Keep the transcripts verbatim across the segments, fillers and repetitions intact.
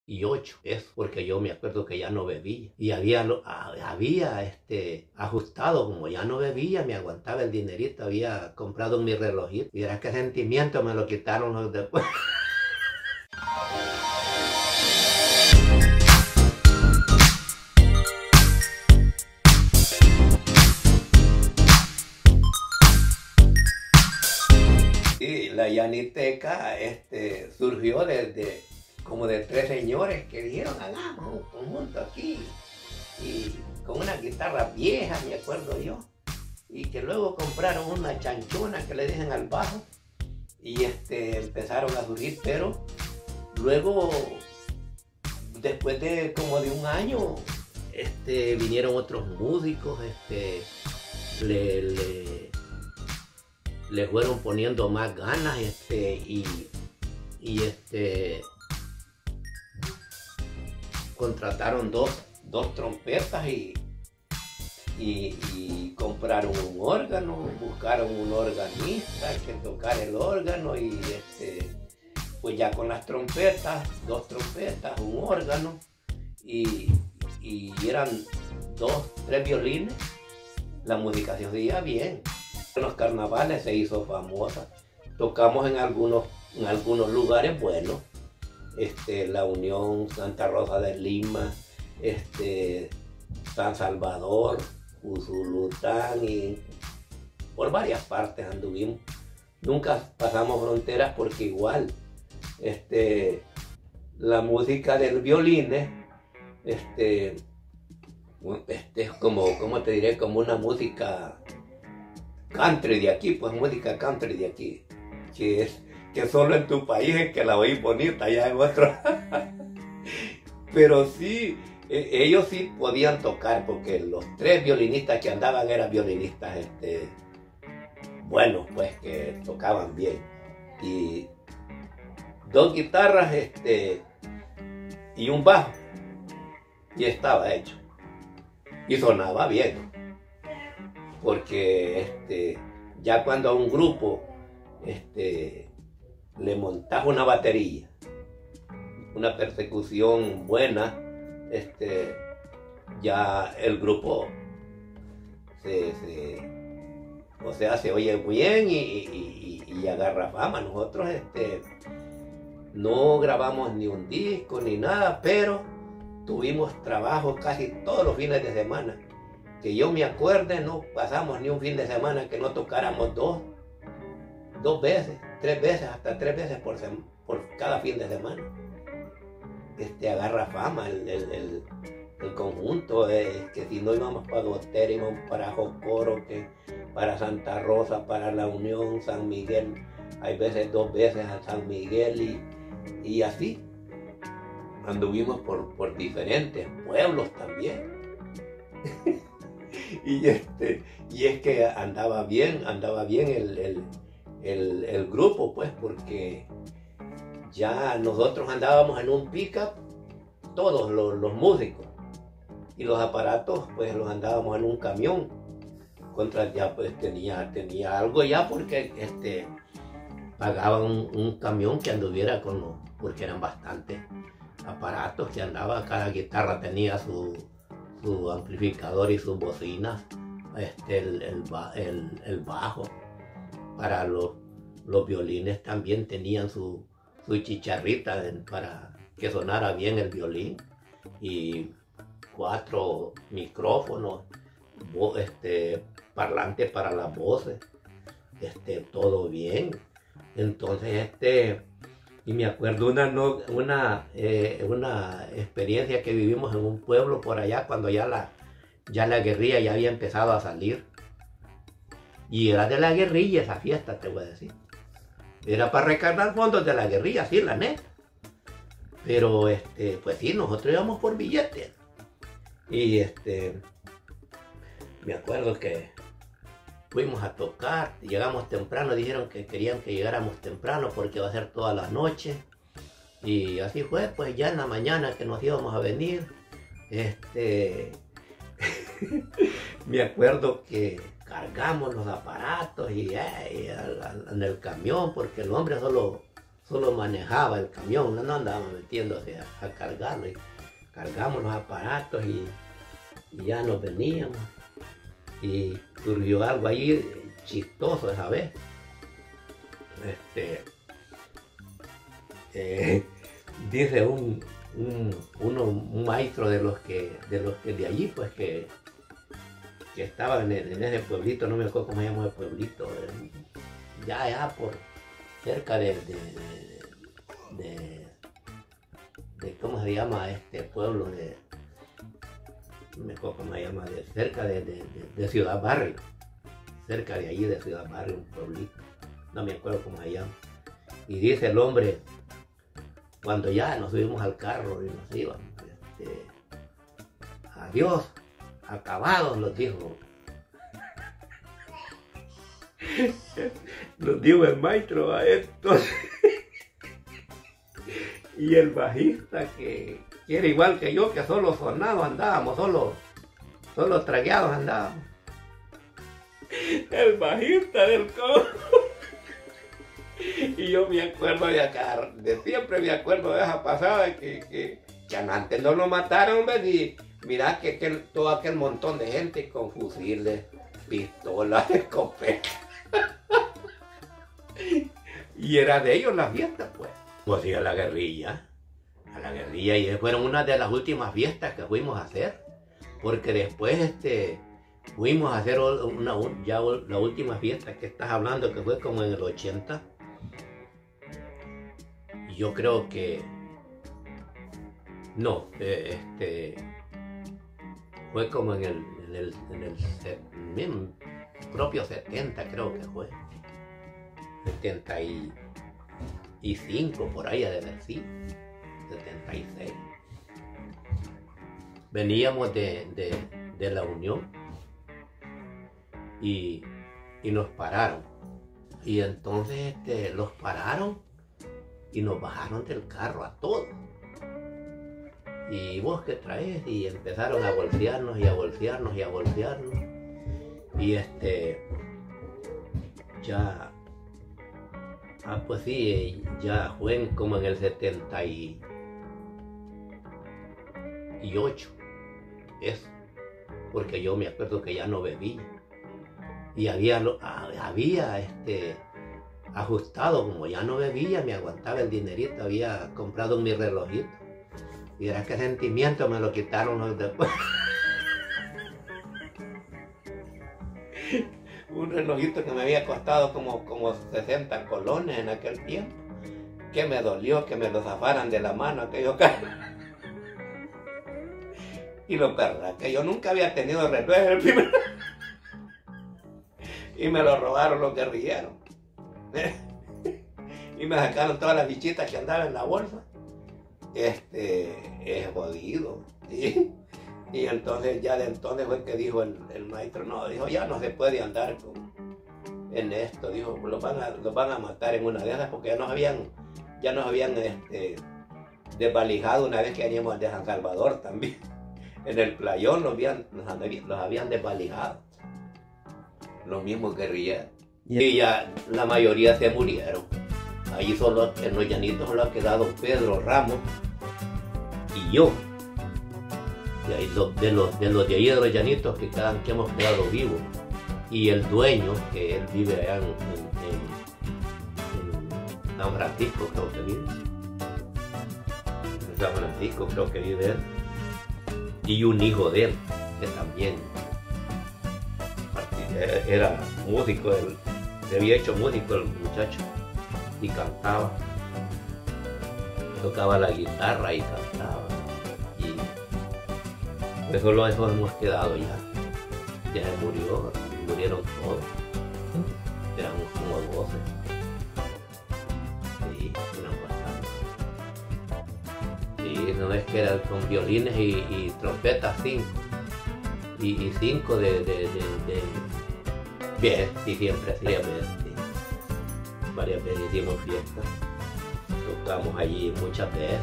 ocho, eso, porque yo me acuerdo que ya no bebía. Y había, había este, ajustado, como ya no bebía, me aguantaba el dinerito, había comprado mi relojito. Y era qué sentimiento, me lo quitaron los después. Y la Yaniteca este, surgió desde como de tres señores que dijeron, hagamos un conjunto aquí, y con una guitarra vieja, me acuerdo yo, y que luego compraron una chanchona que le dicen al bajo, y este, empezaron a surgir, pero luego, después de como de un año, este, vinieron otros músicos, este, le, le, le fueron poniendo más ganas, este, y, y este, contrataron dos, dos trompetas y, y, y compraron un órgano, buscaron un organista que tocara el órgano y este, pues ya con las trompetas, dos trompetas, un órgano y, y eran dos, tres violines, la música se oía bien. En los carnavales se hizo famosa, tocamos en algunos, en algunos lugares buenos. Este, la Unión, Santa Rosa de Lima, este, San Salvador, Usulután y por varias partes anduvimos. Nunca pasamos fronteras porque igual este, la música del violín este, este, es como, ¿cómo te diré? Como una música country de aquí, pues música country de aquí, que es que solo en tu país es que la oí bonita, allá en otro. Pero sí, eh, ellos sí podían tocar, porque los tres violinistas que andaban eran violinistas este, buenos, pues, que tocaban bien. Y dos guitarras este, y un bajo, y estaba hecho. Y sonaba bien, porque este, ya cuando a un grupo este, le montas una batería, una persecución buena, este, ya el grupo se, se, o sea, se oye bien y, y, y, y agarra fama. Nosotros este, no grabamos ni un disco ni nada, pero tuvimos trabajo casi todos los fines de semana. Que yo me acuerde, no pasamos ni un fin de semana que no tocáramos dos, dos veces, tres veces, hasta tres veces por, por cada fin de semana. Este, agarra fama el, el, el, el conjunto, es que si no íbamos para Gotera, íbamos para Jocoro, que para Santa Rosa, para La Unión, San Miguel, hay veces dos veces a San Miguel y, y así. Anduvimos por, por diferentes pueblos también. y, este, y es que andaba bien, andaba bien el, el El, el grupo, pues, porque ya nosotros andábamos en un pick-up, todos los, los músicos, y los aparatos, pues, los andábamos en un camión. Contra ya, pues, tenía, tenía algo ya, porque este, pagaban un, un camión que anduviera con los, porque eran bastantes aparatos que andaba, cada guitarra tenía su, su amplificador y sus bocinas, este, el, el, el, el bajo. Para los, los violines también tenían su, su chicharrita de, para que sonara bien el violín, y cuatro micrófonos, vo, este, parlantes para las voces, este, todo bien. Entonces, este, y me acuerdo una, no, una, eh, una experiencia que vivimos en un pueblo por allá, cuando ya la, ya la guerrilla ya había empezado a salir. Y era de la guerrilla esa fiesta, te voy a decir. Era para recargar fondos de la guerrilla, sí, la neta. Pero, este, pues sí, nosotros íbamos por billetes. Y, este, me acuerdo que fuimos a tocar, llegamos temprano, dijeron que querían que llegáramos temprano porque iba a ser toda la noche. Y así fue, pues ya en la mañana que nos íbamos a venir, este, me acuerdo que cargamos los aparatos y, eh, y al, al, en el camión, porque el hombre solo, solo manejaba el camión, no, no andaba metiéndose a, a cargarlo. Y cargamos los aparatos y, y ya nos veníamos. Y surgió algo ahí chistoso esa vez. Este, eh, dice un, un, uno, un maestro de los que de los que de allí, pues que, que estaba en, en ese pueblito, no me acuerdo cómo se llama el pueblito, eh, ya allá por cerca de, de, de, de, de ¿cómo se llama este pueblo? De, no me acuerdo cómo se llama, de cerca de, de, de, de Ciudad Barrio, cerca de allí de Ciudad Barrio, un pueblito, no me acuerdo cómo se llama. Y dice el hombre, cuando ya nos subimos al carro y nos íbamos, este, adiós, acabados, nos dijo. Nos dijo el maestro a estos. Y el bajista, que, que era igual que yo, que solo sonados andábamos, solo, solo tragueados andábamos. El bajista del coro. Y yo me acuerdo de acá, de siempre me acuerdo de esa pasada que, que, que antes no lo mataron, ¿ves? Y mirá que, que todo aquel montón de gente con fusiles, pistolas, escopetas. Y era de ellos la fiesta, pues. Pues sí, a la guerrilla, a la guerrilla, y fueron una de las últimas fiestas que fuimos a hacer, porque después este, fuimos a hacer una, ya la última fiesta que estás hablando, que fue como en el ochenta. Yo creo que no, eh, este fue como en el, en el, en el, en el propio setenta, creo que fue setenta y cinco, por ahí de ver, sí, setenta y seis. Veníamos de, de, de la Unión y, y nos pararon, y entonces este, los pararon y nos bajaron del carro a todos. ¿Y vos qué traes? Y empezaron a bolsearnos y a bolsearnos y a bolsearnos. Y este, ya, ah pues sí, ya fue como en el setenta y ocho, eso, porque yo me acuerdo que ya no bebía. Y había, había este, ajustado, como ya no bebía, me aguantaba el dinerito, había comprado mi relojito. Y era que sentimiento me lo quitaron los después. Un relojito que me había costado como, como sesenta colones en aquel tiempo. Que me dolió que me lo zafaran de la mano aquello carro. Y lo verdad que yo nunca había tenido reloj el primer. Y me lo robaron los guerrilleros. Y me sacaron todas las bichitas que andaban en la bolsa. Este, es jodido, ¿sí? Y entonces ya de entonces fue que dijo el, el maestro, no, dijo, ya no se puede andar con, en esto, dijo, los van, a, los van a matar en una de esas, porque ya nos habían, ya nos habían este, desvalijado una vez que veníamos de San Salvador también. En el playón los habían, los habían desvalijado, los mismos guerrilleros. Y ya la mayoría se murieron. Ahí solo en los llanitos solo ha quedado Pedro Ramos y yo. Y ahí lo, de, los, de los de ahí de los llanitos que, quedan, que hemos quedado vivos. Y el dueño, que él vive allá en, en, en San Francisco, creo que vive. En San Francisco creo que vive él. Y un hijo de él, que también era músico, él, se había hecho músico el muchacho. Y cantaba, tocaba la guitarra y cantaba, y eso lo eso hemos quedado ya, ya se murió, murieron todos, éramos como doce, sí, eran bastantes, sí, no es que eran con violines y, y trompetas cinco, y, y cinco de, de, de, de, bien, y siempre hacía bien. Varias veces hicimos fiestas, tocamos allí muchas veces.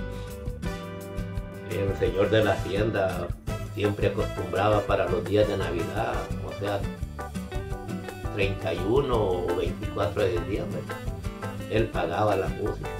El señor de la hacienda siempre acostumbraba para los días de Navidad, o sea, treinta y uno o veinticuatro de diciembre, él pagaba la música.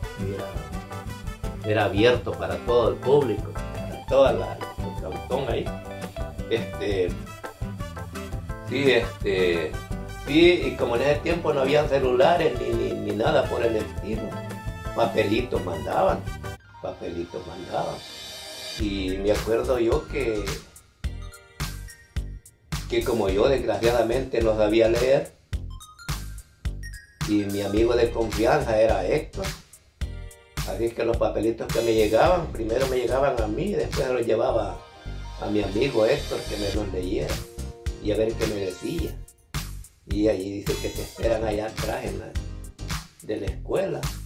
Era, era abierto para todo el público, para toda la, el cantón ahí. Este, sí, este, sí, y como en ese tiempo no había celulares ni, ni, ni nada por el estilo, papelitos mandaban, papelitos mandaban. Y me acuerdo yo que, que como yo desgraciadamente no sabía leer, y mi amigo de confianza era Héctor, así que los papelitos que me llegaban, primero me llegaban a mí, después los llevaba a mi amigo Héctor que me los leyera y a ver qué me decía. Y allí dice que te esperan allá atrás en la, de la escuela.